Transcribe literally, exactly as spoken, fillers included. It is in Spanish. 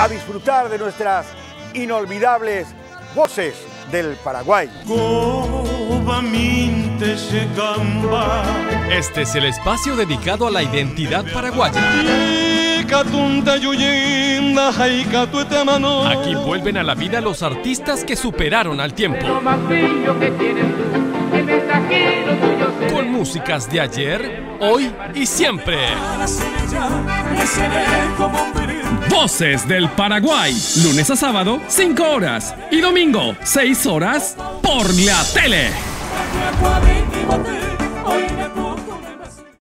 a disfrutar de nuestras inolvidables voces del Paraguay. Este es el espacio dedicado a la identidad paraguaya. Aquí vuelven a la vida los artistas que superaron al tiempo. Con músicas de ayer, hoy y siempre. Voces del Paraguay. Lunes a sábado, cinco horas. Y domingo, seis horas, por la tele.